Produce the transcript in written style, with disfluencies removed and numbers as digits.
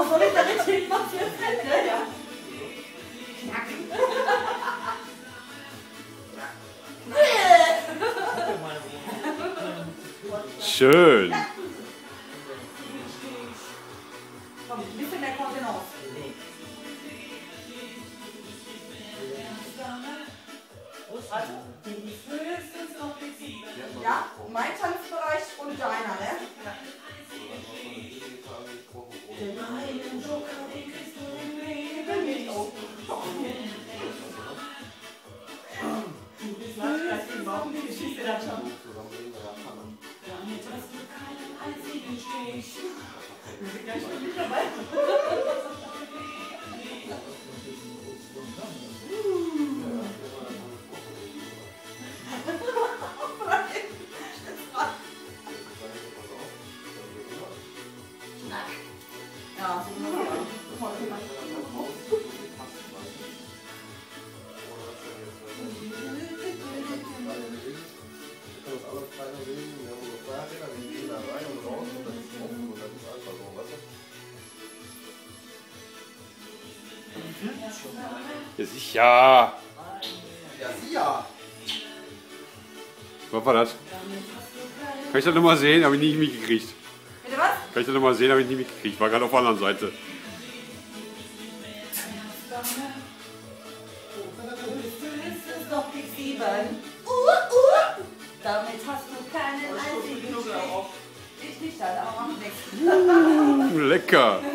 soll ich da richtig was für Fette? Ja. Knack. Schön. Komm, ein bisschen mehr kommt hinaus. Also, höchstens noch bis. Ja, mein Tanzbereich und deiner, ne? Ja. Den einen Joker, den kriegst du im Leben nicht. Oh. Du bist die Geschichte dann schon. Damit hast du keinen einzigen Stich. Wir sind gleich schon nicht dabei. Ja, so muss Ja, sicher. Ja, sicher. Was war das? Kann ich das nochmal sehen? Habe ich nie mitgekriegt. Bitte was? Kann ich das nochmal sehen? Habe ich nie mitgekriegt. War gerade auf der anderen Seite. Höchstens noch bis 7. Damit hast du keinen einzigen Stich. Ich nicht, aber macht nichts. Lecker.